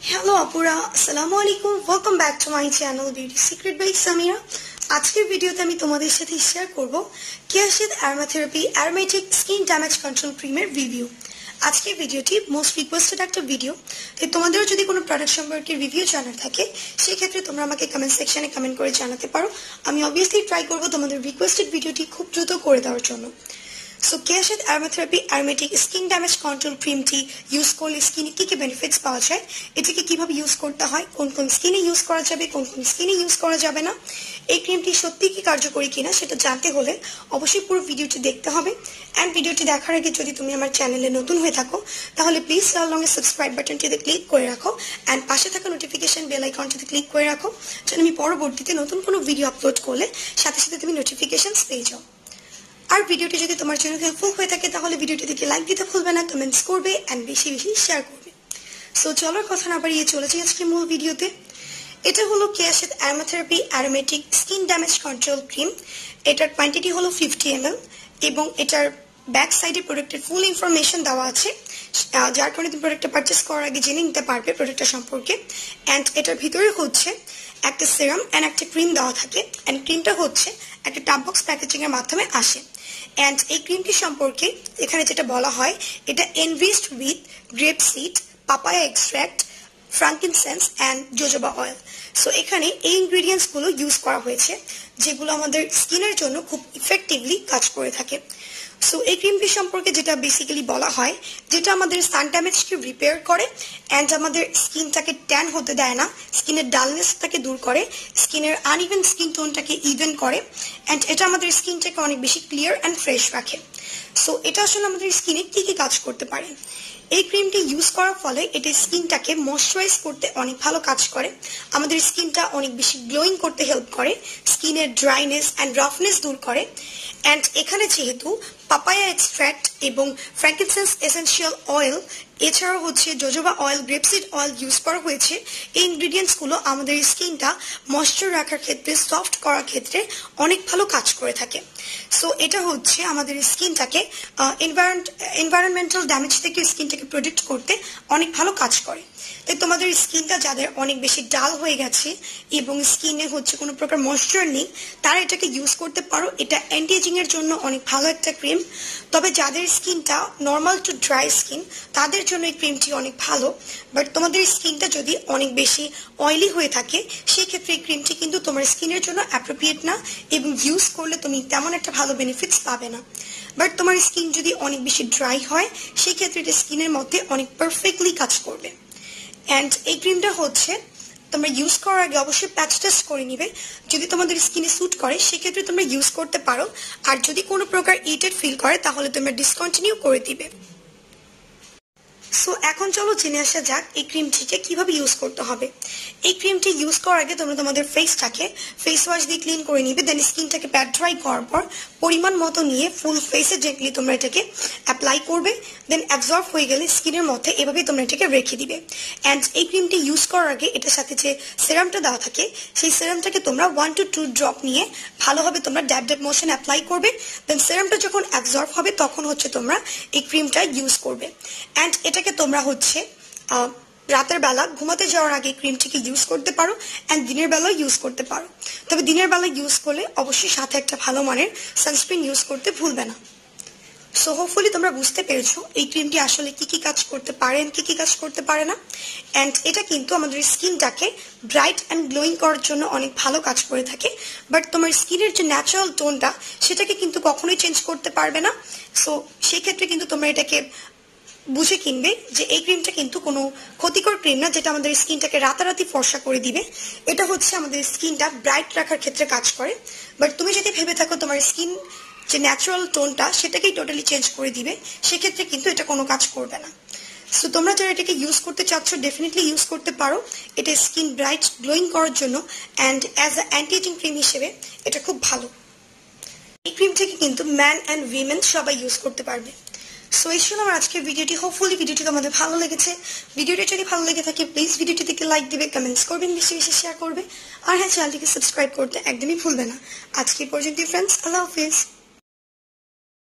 Hello আপুরা, আসসালামু আলাইকুম। Welcome back to my channel beauty secret by Samira. আজকের ভিডিওতে আমি তোমাদের সাথে শেয়ার করব Keya Seth aromatherapy aromatic skin damage control ক্রিমের রিভিউ। আজকের ভিডিওটি মোস্ট রিকোয়েস্টেড একটা ভিডিও। তো তোমাদেরও যদি কোনো প্রোডাক্ট সম্পর্কে রিভিউ জানার থাকে সেক্ষেত্রে তোমরা আমাকে কমেন্ট সেকশনে কমেন্ট করে জানাতে পারো। আমি অবভিয়াসলি ট্রাই করবো তোমাদের রিকোয়েস্টেড ভিডিওটি খুব দ্রুত করে দেওয়ার জন্য। So Keya Seth aromatherapy aromatic skin damage control ক্রিমটি ইউজ করলে স্কিনে কী কী বেনিফিটস পাওয়া যায়, এটিকে কীভাবে ইউজ করতে হয়, কোন কোন স্কিনে ইউজ করা যাবে, কোন কোন স্কিনে ইউজ করা যাবে না, এই ক্রিমটি সত্যি কি কার্যকরী কিনা সেটা জানতে হলে অবশ্যই পুরো ভিডিওটি দেখতে হবে। অ্যান্ড ভিডিওটি দেখার আগে যদি তুমি আমার চ্যানেলে নতুন হয়ে থাকো তাহলে প্লিজ লংয়ে সাবস্ক্রাইব বাটনটিতে ক্লিক করে রাখো অ্যান্ড পাশে থাকা নোটিফিকেশন বেল আইকনটিতে ক্লিক করে রাখো, যেন আমি পরবর্তীতে নতুন কোনো ভিডিও আপলোড করলে সাথে সাথে তুমি নোটিফিকেশনস পেয়ে যাও। আর ভিডিওটি যদি তোমার জন্য হেল্পফুল হয়ে থাকে তাহলে ভিডিওটি দেখে লাইক দিতে ভুলবে না, কমেন্টস করবে অ্যান্ড বেশি বেশি শেয়ার করবে। সো চলার কথা না বাড়িয়ে চলে যাই আজকে মূল ভিডিওতে। এটা হলো Keya Seth aromatherapy aromatic skin damage control cream. এটার কোয়ান্টিটি হলো 50 ml এবং এটার ব্যাক সাইডে প্রোডাক্টের ফুল ইনফরমেশন দেওয়া আছে, যার কারণে তুমি প্রোডাক্টটা পারচেস করার আগে জেনে নিতে পারবে প্রোডাক্টটা সম্পর্কে। অ্যান্ড এটার ভিতরে হচ্ছে একটা সিরাম অ্যান্ড একটা ক্রিম দেওয়া থাকে, অ্যান্ড ক্রিমটা হচ্ছে একটা টাব বক্স প্যাকেজিং এর মাধ্যমে আসে। অ্যান্ড এই ক্রিমটি সম্পর্কে এখানে যেটা বলা হয়, এটা enriched with grape seed, papaya extract, frankincense and jojoba oil. So এখানে এই ইনগ্রিডিয়েন্টসগুলো ইউজ করা হয়েছে যেগুলো আমাদের স্কিনের জন্য খুব ইফেক্টিভলি কাজ করে থাকে। সো এই ক্রিমটি সম্পর্কে যেটা বেসিক্যালি বলা হয়, যেটা আমাদের সান ড্যামেজকে রিপেয়ার করে অ্যান্ড আমাদের স্কিনটাকে ট্যান হতে দেয় না, স্কিনের ডালনেসটাকে দূর করে, স্কিনের আনইভেন স্কিন টোনটাকে ইভেন করে, অ্যান্ড এটা আমাদের স্কিনটাকে অনেক বেশি ক্লিয়ার অ্যান্ড ফ্রেশ রাখে। সো এটা আসলে আমাদের স্কিনে কী কী কাজ করতে পারে। এই ক্রিমটি ইউজ করার ফলে এটা স্কিনটাকে ময়শ্চারাইজ করতে অনেক ভালো কাজ করে, আমাদের স্কিনটা অনেক বেশি গ্লোয়িং করতে হেল্প করে, স্কিনের ড্রাইনেস অ্যান্ড রাফনেস দূর করে। অ্যান্ড এখানে যেহেতু পাপায়া এক্সট্রাক্ট এবং ফ্র্যাঙ্কিনসেন্স এসেনশিয়াল অয়েল এছাড়াও হচ্ছে jojoba oil, grapeseed oil use করা হয়েছে, এই ইনগ্রিডিয়েন্টসগুলো আমাদের স্কিনটা ময়শ্চার রাখার ক্ষেত্রে, সফট করার ক্ষেত্রে অনেক ভালো কাজ করে থাকে। সো এটা হচ্ছে আমাদের স্কিনটাকে এনভায়রনমেন্টাল ড্যামেজ থেকে স্কিনটাকে প্রোটেক্ট করতে অনেক ভালো কাজ করে। তাই তোমাদের স্কিনটা যাদের অনেক বেশি ডাল হয়ে গেছে এবং স্কিনে হচ্ছে কোনো প্রকার ময়শ্চার নেই তারা এটাকে ইউজ করতে পারো। এটা অ্যান্টি এজিং এর জন্য অনেক ভালো একটা ক্রিম। তবে যাদের স্কিনটা নর্মাল টু ড্রাই স্কিন তাদের জন্য এই ক্রিমটি অনেক ভালো। বাট তোমাদের স্কিনটা যদি অনেক বেশি অয়েলি হয়ে থাকে সেক্ষেত্রে এই ক্রিমটি কিন্তু তোমার স্কিনের জন্য অ্যাপ্রোপ্রিয়েট না এবং ইউজ করলে তুমি তেমন একটা ভালো বেনিফিটস পাবে না। বাট তোমার স্কিন যদি অনেক বেশি ড্রাই হয় সেক্ষেত্রে এটা স্কিনের মধ্যে অনেক পারফেক্টলি কাজ করবে। অ্যান্ড এই ক্রিমটা হচ্ছে তোমরা ইউজ করার আগে অবশ্যই প্যাচ টেস্ট করে নিবে, যদি তোমাদের স্কিনে স্যুট করে সেক্ষেত্রে তোমরা ইউজ করতে পারো, আর যদি কোনো প্রকার ইরিটেট ফিল করে তাহলে তোমরা ডিসকন্টিনিউ করে দিবে। সো এখন চলো জেনে আসা যাক এই ক্রিমটিকে কিভাবে ইউজ করতে হবে। এই ক্রিমটি ইউজ করার আগে তোমরা তোমাদের ফেসটাকে ফেস ওয়াশ দিয়ে ক্লিন করে নিবে, দেন স্কিনটাকে প্যাড ড্রাই করার পর পরিমাণ মতো নিয়ে ফুল ফেসে জেন্টলি তোমরা এটাকে অ্যাপ্লাই করবে, দেন অ্যাবজর্ব হয়ে গেলে স্কিনের মধ্যে এভাবে তোমরা এটাকে রেখে দিবে। অ্যান্ড এই ক্রিমটি ইউজ করার আগে এটার সাথে যে সেরামটা দেওয়া থাকে সেই সেরামটাকে তোমরা 1 to 2 ড্রপ নিয়ে ভালোভাবে তোমরা ড্যাব ড্যাব মোশন অ্যাপ্লাই করবে, দেন সেরামটা যখন অ্যাবজর্ব হবে তখন হচ্ছে তোমরা এই ক্রিমটা ইউজ করবে। অ্যান্ড এটাকে তোমরা হচ্ছে রাতের বেলা ঘুমাতে যাওয়ার আগে ক্রিমটিকে ইউজ করতে পারো অ্যান্ড দিনের বেলাও ইউজ করতে পারো। তবে দিনের বেলা ইউজ করলে অবশ্যই সাথে একটা ভালো মানের সানস্ক্রিন ইউজ করতে ভুলবে না। সো হোপফুলি তোমরা বুঝতে পেরেছো এই ক্রিমটি আসলে কি কি কাজ করতে পারে, কি কি কাজ করতে পারে না। অ্যান্ড এটা কিন্তু আমাদের স্কিনটাকে ব্রাইট অ্যান্ড গ্লোয়িং করার জন্য অনেক ভালো কাজ করে থাকে, বাট তোমার স্কিনের যে ন্যাচারাল টোনটা সেটাকে কিন্তু কখনোই চেঞ্জ করতে পারবে না। সো সেক্ষেত্রে কিন্তু তোমরা এটাকে বুঝে কিনবে যে এই ক্রিমটা কিন্তু কোনো ক্ষতিকর ক্রিম না যেটা আমাদের স্কিনটাকে রাতারাতি ফর্সা করে দিবে। এটা হচ্ছে আমাদের স্কিনটা ব্রাইট রাখার ক্ষেত্রে কাজ করে, বাট তুমি যদি ভেবে থাকো তোমার স্কিন যে ন্যাচারাল টোনটা সেটাকেই টোটালি চেঞ্জ করে দিবে সেক্ষেত্রে কিন্তু এটা কোনো কাজ করবে না। সো তোমরা যারা এটাকে ইউজ করতে চাচ্ছ ডেফিনেটলি ইউজ করতে পারো, এটা স্কিন ব্রাইট গ্লোয়িং করার জন্য and as a anti ageing cream হিসেবে এটা খুব ভালো। এই ক্রিমটাকে কিন্তু ম্যান অ্যান্ড উইমেন সবাই ইউজ করতে পারবে। সো এই ছিল আমার আজকের ভিডিওটি। হোপফুলি ভিডিওটি তোমাদের ভালো লেগেছে। ভিডিওটি যদি ভালো লেগে থাকে প্লিজ ভিডিওটিতে লাইক দিবে, কমেন্টস করবেন, বেশি বেশি শেয়ার করবে, আর হ্যাঁ চ্যানেলটিকে সাবস্ক্রাইব করতে একদমই ভুলবে না। আজকে পর্যন্ত ফ্রেন্ডস, আল্লাহ হাফিজ।